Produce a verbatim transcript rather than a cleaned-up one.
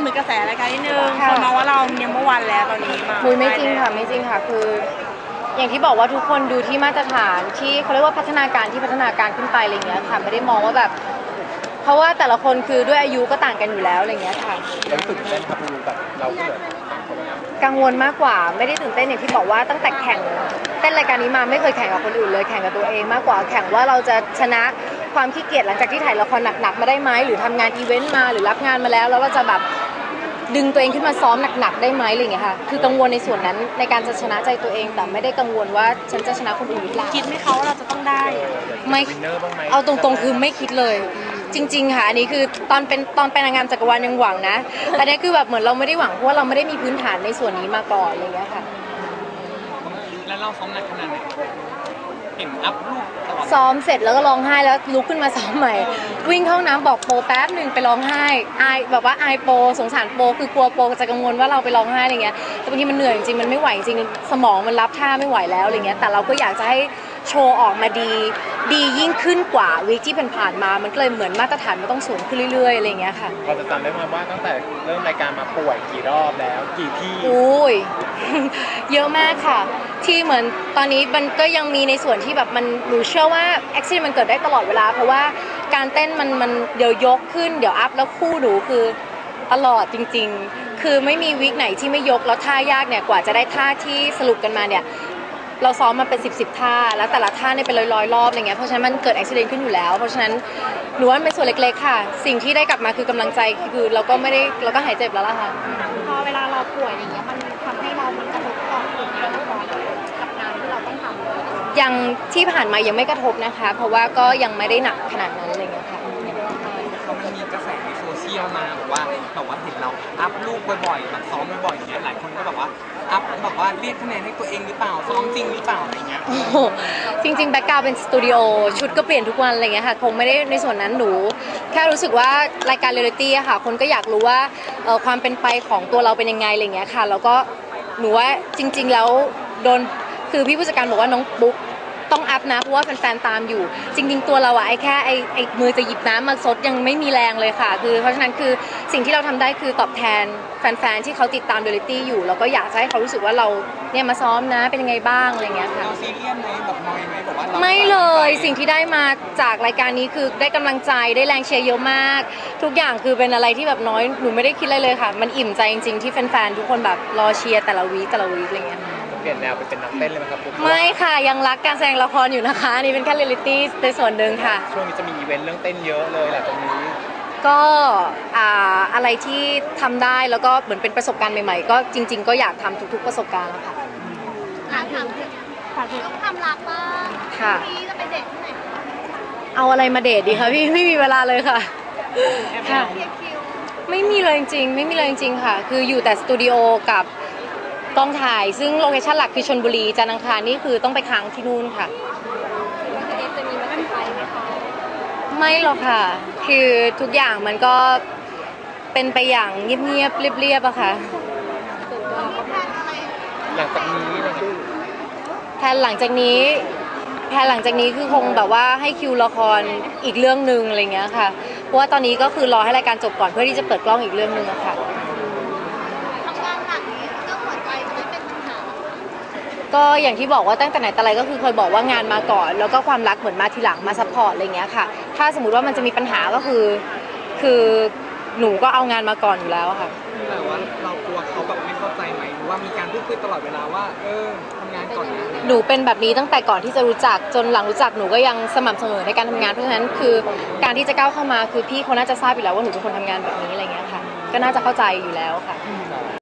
เหมือนกระแสรายการนิดนึงคนมองว่าเราเนี่ยเมื่อวันแล้วตอนนี้มาคุยไม่จริงค่ะไม่จริงค่ะคืออย่างที่บอกว่าทุกคนดูที่มาตรฐานที่เขาเรียกว่าพัฒนาการที่พัฒนาการขึ้นไปอะไรเงี้ยค่ะไม่ได้มองว่าแบบเพราะว่าแต่ละคนคือด้วยอายุก็ต่างกันอยู่แล้วอะไรเงี้ยค่ะรู้สึกเต้นครับดูแบบเราก็เลยกังวลมากกว่าไม่ได้ตื่นเต้นอย่างที่บอกว่าตั้งแต่แข่งเต้นรายการนี้มาไม่เคยแข่งกับคนอื่นเลยแข่งกับตัวเองมากกว่าแข่งว่าเราจะชนะความขี้เกียจหลังจากที่ถ่ายละครหนักๆมาได้ไหมหรือทำงานอีเวนต์มาหรือรับงานมาแล้วแล้วเราจะแบบดึงตัวเองขึ้นมาซ้อมหนักๆได้ไหมอะไรอย่างเงี้ยค่ะคือกังวลในส่วนนั้นในการจะชนะใจตัวเองแต่ไม่ได้กังวลว่าฉันจะชนะคนอื่นหรือเปล่าคิดไหมเขาว่าเราจะต้องได้ไม่เอาตรงๆคือไม่คิดเลยจริงๆค่ะอันนี้คือตอนเป็นตอนเป็นนางงามจักรวาลยังหวังนะอันนี้คือแบบเหมือนเราไม่ได้หวังเพราะว่าเราไม่ได้มีพื้นฐานในส่วนนี้มาก่อนอะไรอย่างเงี้ยค่ะแล้วเราซ้อมหนักขนาดไหนเห็นอัพรูปตลอดซ้อมเสร็จแล้วก็ร้องไห้แล้วลุกขึ้นมาซ้อมใหม่วิ่งเข้าน้ำบอกโปแป๊บหนึ่งไปร้องไห้อายแบบว่าอายโปสงสารโปคือกลัวโปจะกังวลว่าเราไปร้องไห้อะไรเงี้ยแต่บางทีมันเหนื่อยจริงๆมันไม่ไหวจริงสมองมันรับท่าไม่ไหวแล้วอะไรเงี้ยแต่เราก็อยากจะให้โชว์ออกมาดีดียิ่งขึ้นกว่าวีคที่ผ่านมามันก็เลยเหมือนมาตรฐานมันต้องสูงขึ้นเรื่อยๆอะไรเงี้ยค่ะพอจะจำได้ไหมว่าตั้งแต่เริ่มรายการมาป่วยกี่รอบแล้วกี่ที่อุ้ยเยอะมากค่ะที่เหมือนตอนนี้มันก็ยังมีในส่วนที่แบบมันหนูเชื่อว่าอุบิเหตุมันเกิดได้ตลอดเวลาเพราะว่าการเต้นมันมันเดี๋ยวยกขึ้นเดี๋ยวอัพแล้วคู่หนูคือตลอดจริงๆคือไม่มีวิคไหนที่ไม่ยกแล้วท่ายากเนี่ยกว่าจะได้ท่าที่สรุปกันมาเนี่ยเราซ้อมมาเป็นสิบสิบท่าแล้วแต่ละท่าเนี่ยเป็นร้อยๆรอบอะไรเงี้ยเพราะฉะนั้นมันเกิดอุบิเหตุขึ้นอยู่แล้วเพราะฉะนั้นหนูว่ามันเป็นส่วนเล็กๆค่ะสิ่งที่ได้กลับมาคือกำลังใจคือเราก็ไม่ได้เราก็หายเจ็บแล้วล่ะค่ะพอเวลาเราป่วยอย่างเงี้ยมันทำให้เรามันกระทบต่อผลงานละครกับงานที่เราต้องทำยังที่ผ่านมายังไม่กระทบนะคะเพราะว่าก็ยังไม่ได้หนักขนาดนั้นอะไรเงี้ยค่ะเขามันมีกระแสในโซเชียลมาแบบว่าแบบว่าเห็นเราอัพรูปบ่อยๆแบบซ้อมบ่อยๆอย่างเงี้ยหลายคนก็แบบว่าอัพแบบว่าเรียกคะแนนให้ตัวเองหรือเปล่าซ้อมจริงหรือเปล่าอะไรเงี้ยจริงๆแบ็คกราวด์เป็นสตูดิโอชุดก็เปลี่ยนทุกวันอะไรเงี้ยค่ะคงไม่ได้ในส่วนนั้นหนูแค่รู้สึกว่ารายการเรียลลิตี้อะค่ะคนก็อยากรู้ว่าความเป็นไปของตัวเราเป็นยังไงอะไรเงี้ยค่ะแล้วก็หนูว่าจริงๆแล้วโดนคือพี่ผู้จัดการบอกว่าน้องปุ๊กต้องอัพนะเพราะว่าแฟนๆตามอยู่จริงๆตัวเราอะไอ้แค่ไอ้ไอ้มือจะหยิบน้ำมาซดยังไม่มีแรงเลยค่ะคือเพราะฉะนั้นคือสิ่งที่เราทำได้คือตอบแทนแฟนๆที่เขาติดตามเรียลลิตี้อยู่แล้วก็อยากจะให้เขารู้สึกว่าเราเนี่ยมาซ้อมนะเป็นยังไงบ้างอะไรเงี้ยค่ะเราซีเรียสไหมแบบนอยไหมแบบว่าไม่เลยสิ่งที่ได้มาจากรายการนี้คือได้กำลังใจได้แรงเชียร์เยอะมากทุกอย่างคือเป็นอะไรที่แบบน้อยหนูไม่ได้คิดอะไรเลยค่ะมันอิ่มใจจริงๆที่แฟนๆทุกคนแบบรอเชียร์แต่ละวีแต่ละวีอะไรเงี้ยเปลี่ยนแนวไปเป็นนักเต้นเลยไหมครับไม่ค่ะยังรักการแสดงละครอยู่นะคะนี่เป็นแค่เรียลลิตี้ในส่วนหนึ่งค่ะช่วงนี้จะมีอีเวนต์เรื่องเต้นเยอะเลยแหละตรงนี้ก็อะไรที่ทำได้แล้วก็เหมือนเป็นประสบการณ์ใหม่ๆก็จริงๆก็อยากทำทุกๆประสบการณ์แล้วค่ะถามถึงถามถึงต้องทำรักบ้างค่ะพี่จะไปเดทที่ไหนเอาอะไรมาเดทดีคะพี่ไม่มีเวลาเลยค่ะค่ะไม่มีเลยจริงๆไม่มีเลยจริงๆค่ะคืออยู่แต่สตูดิโอกับกองถ่ายซึ่งโลเคชั่นหลักคือชลบุรีจันทร์อังคารนี่คือต้องไปค้างที่นู่นค่ะจะมีมาไปไหมคะไม่หรอกค่ะคือทุกอย่างมันก็เป็นไปอย่างเงียบๆเรียบๆอะค่ะหลังจากนี้แทนหลังจากนี้แทนหลังจากนี้คือคงแบบว่าให้คิวละครอีกเรื่องนึงอะไรเงี้ยค่ะเพราะว่าตอนนี้ก็คือรอให้รายการจบก่อนเพื่อที่จะเปิดกล้องอีกเรื่องนึงอะค่ะก็อย่างที่บอกว่าตั้งแต่ไหนแต่ไรก็คือเคยบอกว่างานมาก่อนแล้วก็ความรักเหมือนมาทีหลังมาซัพพอร์ตอะไรเงี้ยค่ะถ้าสมมุติว่ามันจะมีปัญหาก็คือคือหนูก็เอางานมาก่อนอยู่แล้วค่ะแต่ว่าเรากลัวเขาแบบไม่เข้าใจไหมหรือว่ามีการพูดคุยตลอดเวลาว่าเออทำงานก่อนนะหนูเป็นแบบนี้ตั้งแต่ก่อนที่จะรู้จักจนหลังรู้จักหนูก็ยังสม่ำเสมอในการทำงานเพราะฉะนั้นคือการที่จะก้าวเข้ามาคือพี่เขาน่าจะทราบอยู่แล้วว่าหนูเป็นคนทำงานแบบนี้อะไรเงี้ยค่ะก็น่าจะเข้าใจอยู่แล้วค่ะ